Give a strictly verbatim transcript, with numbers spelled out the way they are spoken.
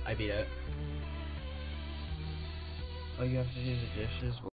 I beat it. All you have to do is the dishes.